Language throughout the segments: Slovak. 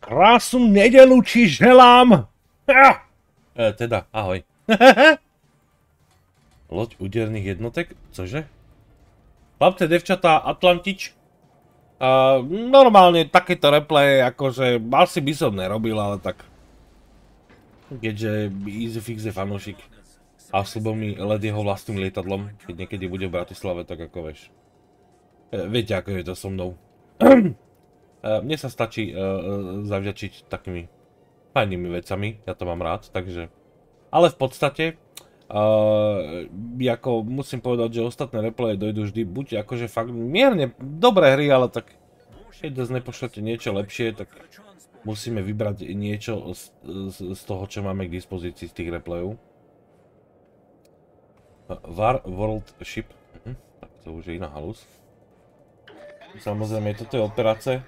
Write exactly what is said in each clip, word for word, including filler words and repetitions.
Krásnu nedelu ti želám! Ja. E, teda, ahoj. Loď úderných jednotek? Cože? Chlapce, devčatá, Atlantič. Uh, normálne takéto replay, akože asi by som nerobil, ale tak... Keďže EasyFix je fanúšik a slúbil mi let jeho vlastným lietadlom, keď niekedy bude v Bratislave, tak ako vieš. E, viete, ako je to so mnou. Mne sa stačí uh, zavďačiť takými fajnými vecami, ja to mám rád, takže... Ale v podstate, uh, ako musím povedať, že ostatné replaye dojdú vždy buď akože fakt mierne dobré hry, ale tak keď dnes nepošlete niečo lepšie, tak musíme vybrať niečo z, z, z toho, čo máme k dispozícii z tých replayov. War World Ship, uh-huh. Tak to už je iná halus. Samozrejme, toto je operácia.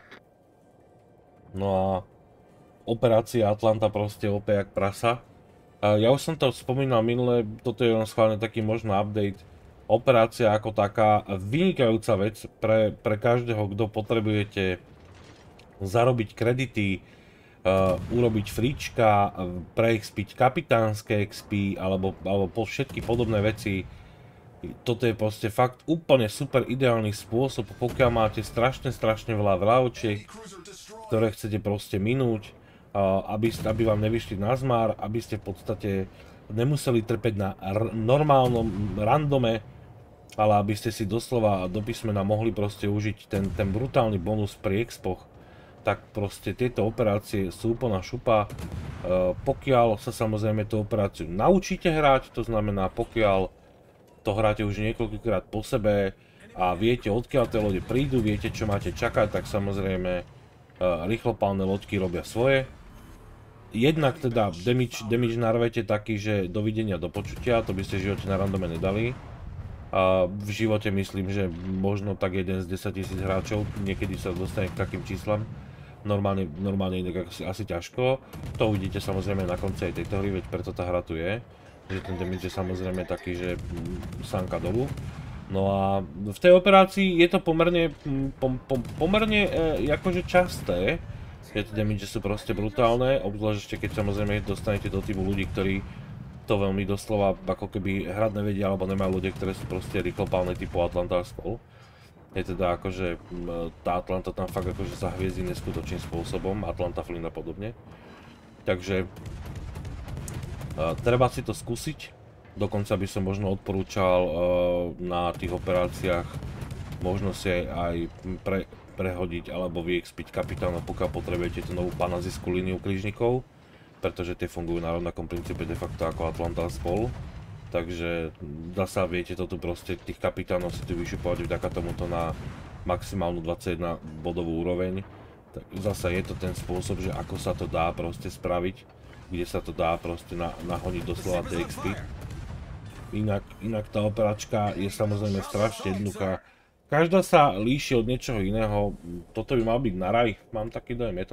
No a operácia Atlanta proste opäť jak prasa. Ja už som to spomínal minule, toto je len schválne taký možno update. Operácia ako taká vynikajúca vec pre, pre každého, kto potrebujete zarobiť kredity, uh, urobiť frička, preexpiť kapitánske X P alebo, alebo po všetky podobné veci. Toto je proste fakt úplne super ideálny spôsob, pokiaľ máte strašne strašne veľa vláčiek, ktoré chcete proste minúť, aby, aby vám nevyšli na zmar, aby ste v podstate nemuseli trpeť na normálnom randome, ale aby ste si doslova do písmena mohli proste užiť ten, ten brutálny bonus pri expoch, tak proste tieto operácie sú úplná šupa. Pokiaľ sa samozrejme tú operáciu naučíte hrať, to znamená pokiaľ to hráte už niekoľkokrát po sebe a viete odkiaľ tie lode prídu, viete čo máte čakať, tak samozrejme rýchlopálne loďky robia svoje. Jednak teda damage, damage narvete taký, že dovidenia do počutia, to by ste v živote na randome nedali. A v živote myslím, že možno tak jeden z desaťtisíc hráčov niekedy sa dostane k takým číslam. Normálne, normálne inak asi, asi ťažko. To uvidíte samozrejme na konci aj tejto hry, veď preto tá hra tu je. Že ten damage je samozrejme taký, že sánka dolu. No a v tej operácii je to pomerne, pom, pom, pomerne e, akože časté. Tieto damage sú proste brutálne, obzvlášť ešte keď samozrejme dostanete do týmu ľudí, ktorí to veľmi doslova ako keby hrať nevedia alebo nemajú ľudia, ktoré sú proste rýchlopálne typu Atlanta a spol. Je teda akože tá Atlanta tam fakt akože zahviezdi neskutočným spôsobom, Atlanta Flynn a podobne. Takže uh, treba si to skúsiť. Dokonca by som možno odporúčal uh, na tých operáciách možno si aj pre, prehodiť alebo vyexpiť kapitána, pokiaľ potrebujete tú novú panazijskú líniu krížnikov, pretože tie fungujú na rovnakom princípe de facto ako Atlanta spol. Takže dá sa, viete to tu proste, tých kapitánov si tu vyšupovať vďaka tomuto na maximálnu dvadsaťjeden bodovú úroveň. Tak zasa je to ten spôsob, že ako sa to dá proste spraviť, kde sa to dá proste na, nahoniť doslova tie X P. Inak, inak tá operačka je samozrejme strašne jednoduchá. Každá sa líši od niečoho iného. Toto by mal byť na raj. Mám taký dojem, je to...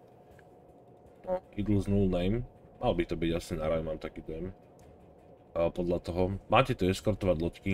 No, Idle's null name. Mal by to byť asi na raj, mám taký dojem. A podľa toho. Máte tu eskortovať loďky.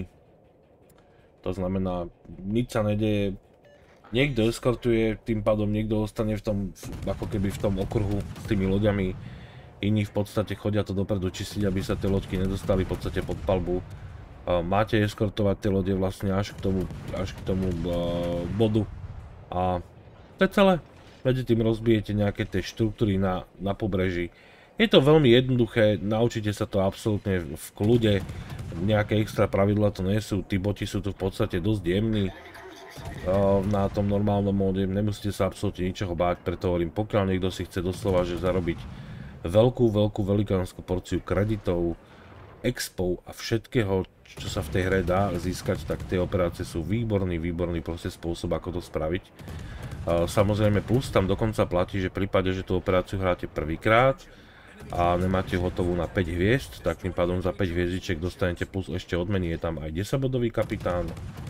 To znamená, nič sa nedeje. Niekto eskortuje, tým pádom niekto ostane v tom, ako keby v tom okruhu s tými loďami. Iní v podstate chodia to dopredu čistiť, aby sa tie loďky nedostali v podstate pod palbu. Máte eskortovať tie lode vlastne až k tomu, až k tomu uh, bodu. A to je celé. Medzi tým rozbijete nejaké tie štruktúry na, na pobreží. Je to veľmi jednoduché, naučite sa to absolútne v kľude. Nejaké extra pravidlá to nie sú, tí boti sú tu v podstate dosť jemní. Uh, na tom normálnom móde nemusíte sa absolútne ničoho báť, preto hovorím, pokiaľ niekto si chce doslova že zarobiť veľkú, veľkú, velikánsku porciu kreditov, expov a všetkého, čo sa v tej hre dá získať, tak tie operácie sú výborný, výborný proste spôsob, ako to spraviť. Samozrejme, plus tam dokonca platí, že v prípade, že tú operáciu hráte prvýkrát a nemáte hotovú na päť hviezd, tak tým pádom za päť hviezdičiek dostanete plus ešte odmeny, je tam aj desaťbodový kapitán,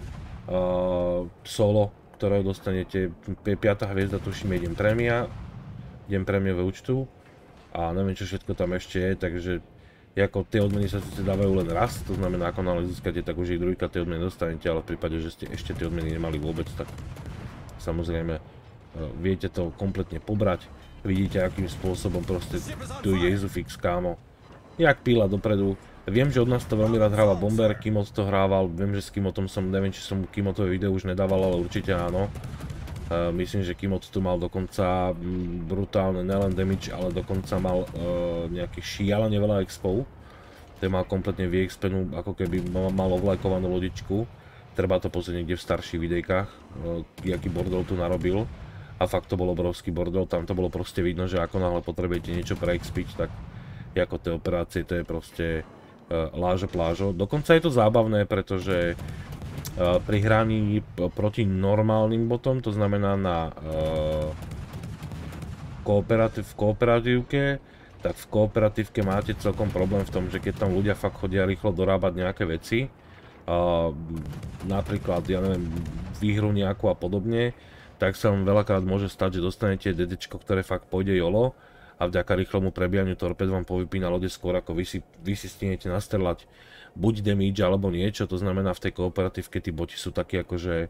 solo, ktorého dostanete, piata hviezda, tuším, je deň prémia, deň prémiového účtu. A neviem, čo všetko tam ešte je, takže ako tie odmeny sa síce dávajú len raz, to znamená, ako náhle získate, tak už ich druhýkrát tie odmeny dostanete, ale v prípade, že ste ešte tie odmeny nemali vôbec, tak samozrejme viete to kompletne pobrať. Vidíte, akým spôsobom proste tu ide Isofix, kámo. Jak píla dopredu. Viem, že od nás to veľmi rád hráva Bomber, Kimot to hrával, viem, že s Kimotom som, neviem, či som Kimotové video už nedával, ale určite áno. Uh, myslím, že Kimot tu mal dokonca brutálne, nelen damage, ale dokonca mal uh, nejaké šialene veľa expov. Ten mal kompletne vyexpenú, ako keby mal ovlajkovanú lodičku. Treba to pozrieť niekde v starších videjkách, uh, jaký bordel tu narobil. A fakt to bol obrovský bordel, tam to bolo proste vidno, že ako náhle potrebujete niečo preexpiť, tak ako tie operácie, to je proste uh, lážo plážo. Dokonca je to zábavné, pretože Uh, pri hraní proti normálnym botom, to znamená na uh, kooperatív, v kooperatívke, tak v kooperatívke máte celkom problém v tom, že keď tam ľudia fakt chodia rýchlo dorábať nejaké veci, uh, napríklad, ja neviem, výhru nejakú a podobne, tak sa vám veľakrát môže stať, že dostanete DDčko, ktoré fakt pôjde jolo a vďaka rýchlomu prebíjaniu torpéd vám povypína lode skôr, ako vy si, vy si stihnete nastrelať buď damage alebo niečo, to znamená v tej kooperatívke tí boti sú takí akože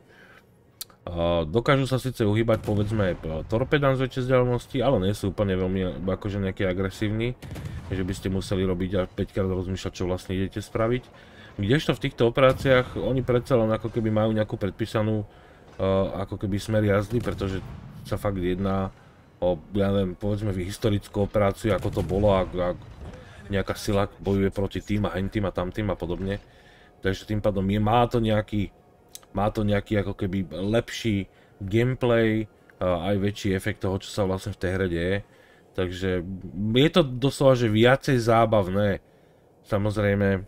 uh, dokážu sa síce uhýbať povedzme torpedám z väčšej vzdialenosti, ale nie sú úplne veľmi akože nejaký agresívni, že by ste museli robiť a päť krát rozmýšľať, čo vlastne idete spraviť. Kdežto v týchto operáciách oni predsa len ako keby majú nejakú predpísanú uh, ako keby smer jazdy, pretože sa fakt jedná o, ja neviem, povedzme historickú operáciu, ako to bolo a, a nejaká sila bojuje proti tým a hentým a tamtým a podobne. Takže tým pádom je, má to nejaký, má to nejaký ako keby lepší gameplay a aj väčší efekt toho, čo sa vlastne v tej hre deje. Takže je to doslova, že viacej zábavné. Samozrejme,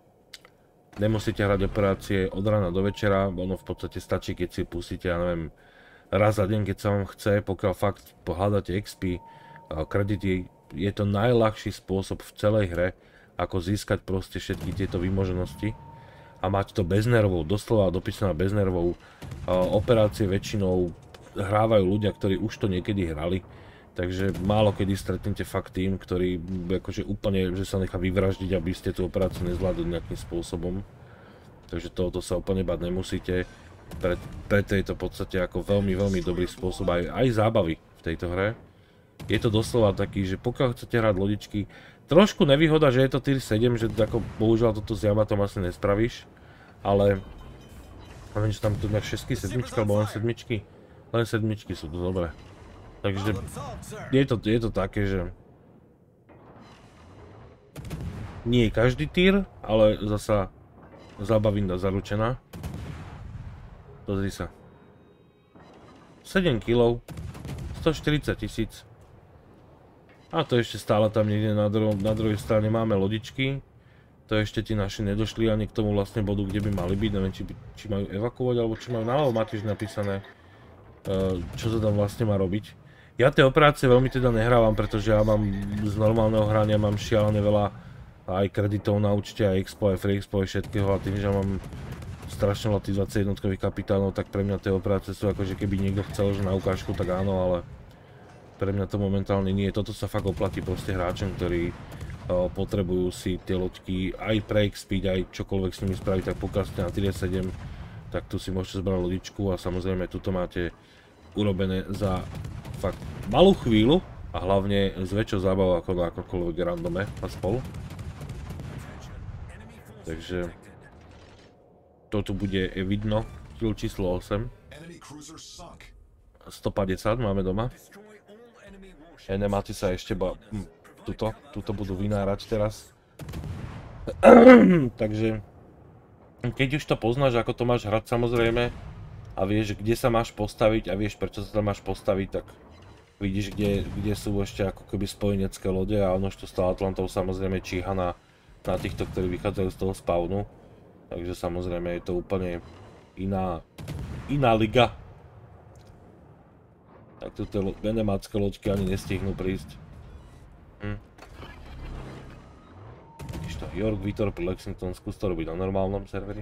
nemusíte hrať operácie od rána do večera, ono v podstate stačí, keď si pustíte, ja neviem, raz za deň, keď sa vám chce, pokiaľ fakt pohľadáte X P, kredity. Je to najľahší spôsob v celej hre, ako získať proste všetky tieto výmoženosti a mať to bez nervov, doslova dopísané bez nervov. Operácie väčšinou hrávajú ľudia, ktorí už to niekedy hrali, takže málo kedy stretnete fakt tým, ktorý akože úplne, že sa nechá vyvraždiť, aby ste tú operáciu nezvládli nejakým spôsobom. Takže tohoto sa úplne bať nemusíte, Pre, preto je to v podstate ako veľmi, veľmi dobrý spôsob aj, aj zábavy v tejto hre. Je to doslova taký, že pokiaľ chcete hrať lodičky, trošku nevýhoda, že je to tier sedem, že ako bohužiaľ toto s Yamatom asi nespravíš, ale neviem, že tam tu nejak šesť, sedmičky alebo len sedmičky, len sedmičky sú to dobré. Takže je to, je to také, že nie je každý tier, ale zasa zábavinda zaručená. Pozri sa. sedem kilov, stoštyridsať tisíc. A to ešte stále tam niekde na, dru na druhej strane máme lodičky. To ešte ti naši nedošli ani k tomu vlastne bodu, kde by mali byť. Neviem, či, by, či majú evakuovať, alebo či majú naľavo máte napísané, uh, čo sa tam vlastne má robiť. Ja tie operácie veľmi teda nehrávam, pretože ja mám z normálneho hrania mám šialené veľa aj kreditov na účte, aj expo, aj free expo, aj všetkého. A tým, že mám strašne veľa tých dvadsaťjednotkových kapitánov, tak pre mňa tie operácie sú ako, že keby niekto chcel, že na ukážku, tak áno, ale pre mňa to momentálne nie je. Toto sa fakt oplatí proste hráčom, ktorí uh, potrebujú si tie loďky aj preexpiť, aj čokoľvek s nimi spraviť, tak pokiaľ ste na tier sedem, tak tu si môžete zbrať lodičku a samozrejme tuto máte urobené za fakt malú chvíľu a hlavne s väčšou zábavou ako na akokoľvek randome a spolu. Takže toto bude vidno, kill číslo osem. stopäťdesiat máme doma. Enemáci sa ešte ba... Hm, tuto, tuto budú vynárať teraz. Takže keď už to poznáš, ako to máš hrať samozrejme a vieš, kde sa máš postaviť a vieš, prečo sa tam máš postaviť, tak vidíš, kde, kde sú ešte ako keby spojenecké lode a ono, čo stále Atlantov samozrejme číha na, na týchto, ktorí vychádzajú z toho spawnu. Takže samozrejme je to úplne iná, iná liga. Tak tu tie enemácké loďky ani nestihnú prísť. Hm. Vidíš to, York, Vittorp, Lexington, skús to robiť na normálnom serveri.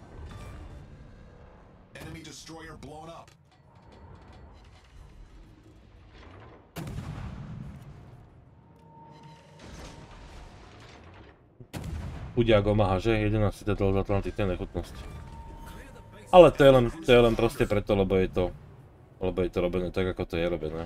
Bude ako Omaha, že? jedenásť citadel z Atlanty, to je nechutnosť. Ale to je len, to je len proste preto, lebo je to Lebo je to robené tak, ako to je robené.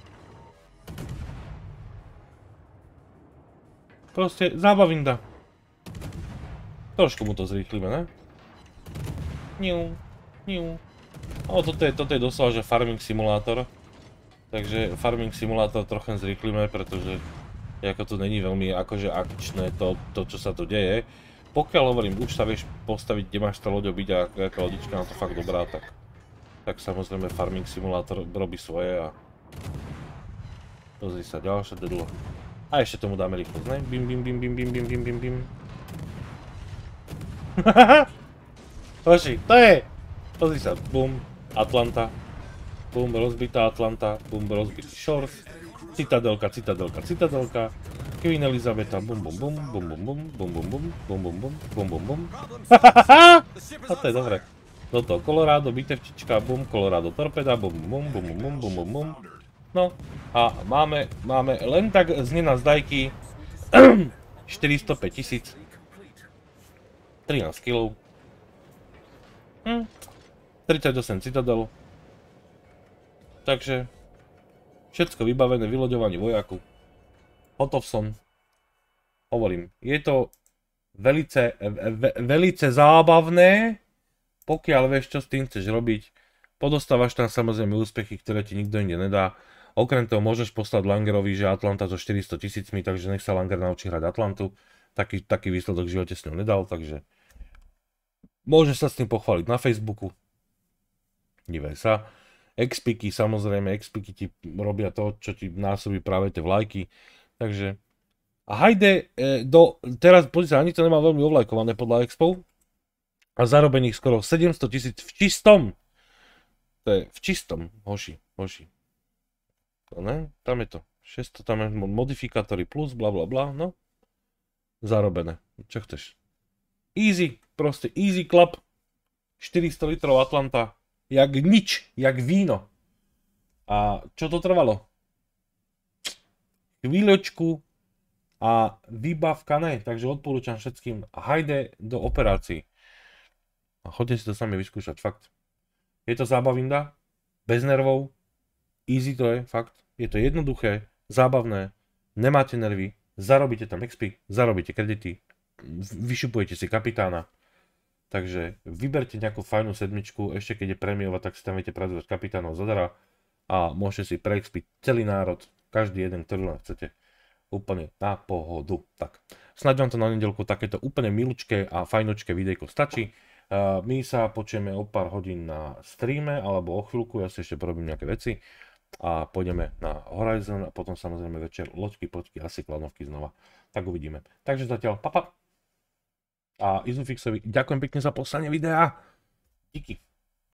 Proste zábavinda. Trošku mu to zrýchlime, ne? Niu, niu. No toto je, toto je doslova, že farming simulátor. Takže farming simulátor trochu zrýchlime, pretože ako to není veľmi akože akčné to, to, čo sa tu deje. Pokiaľ hovorím, už sa vieš postaviť, kde máš tá loď byť a aká lodička na to fakt dobrá, tak, tak samozrejme farming simulátor robí svoje a pozri sa, ďalšie dedlo. A ešte tomu dáme rýchlosť, ne? Bim, bim, bim, bim, bim, bim, bim, bim, bim. Hoši, to je! Pozri sa, bum, Atlanta. Bum, rozbitá Atlanta, bum, rozbitý Shores. Citadelka, citadelka, citadelka. Queen Elizabeta, bum, bum, bum, bum, bum, bum, bum, bum, bum, bum, bum, bum, bum, bum, bum. A to je dobre. Toto Colorado, bitevčička, bum, Colorado torpeda, bum, bum, bum, bum, bum, bum, bum, bum. No a máme, máme len tak z nenazdajky štyristopäť tisíc. trinásť kilov. Hm. tridsaťosem citadel. Takže všetko vybavené, vyloďovanie vojaku. Hotov som. Hovorím, je to velice, ve, velice zábavné, pokiaľ vieš, čo s tým chceš robiť. Podostávaš tam samozrejme úspechy, ktoré ti nikto inde nedá. Okrem toho môžeš poslať Langerovi, že Atlanta so štyristo tisícmi, takže nech sa Langer naučí hrať Atlantu. Taký, taký výsledok v živote s ňou nedal, takže môžeš sa s tým pochváliť na Facebooku. Divaj sa. Expiky, samozrejme, expiky ti robia to, čo ti násobí práve tie vlajky. Takže a hajde e, do, teraz pozri sa, ani to nemá veľmi ovlajkované podľa expov. A zarobených skoro sedemsto tisíc v čistom. To je v čistom, hoši, hoši. To ne, tam je to. šesťsto, tam je modifikátory plus, bla bla bla, no. Zarobené, čo chceš. Easy, proste easy club. štyristo litrov Atlanta. Jak nič, jak víno. A čo to trvalo? Chvíľočku a výbavka ne, takže odporúčam všetkým, hajde do operácií. A choďte si to sami vyskúšať, fakt. Je to zábavinda, bez nervov, easy to je, fakt. Je to jednoduché, zábavné, nemáte nervy, zarobíte tam X P, zarobíte kredity, vyšupujete si kapitána. Takže vyberte nejakú fajnú sedmičku, ešte keď je prémiová, tak si tam viete pracovať kapitánov zadara a môžete si preexpiť celý národ, každý jeden, ktorý len chcete. Úplne na pohodu. Tak, snáď vám to na nedeľku takéto úplne milučké a fajnočké videjko stačí. Uh, my sa počujeme o pár hodín na streame, alebo o chvíľku, ja si ešte porobím nejaké veci a pôjdeme na Horizon a potom samozrejme večer loďky, poďky, asi klanovky znova. Tak uvidíme. Takže zatiaľ, papa. A Izufixovi ďakujem pekne za poslanie videa. Díky.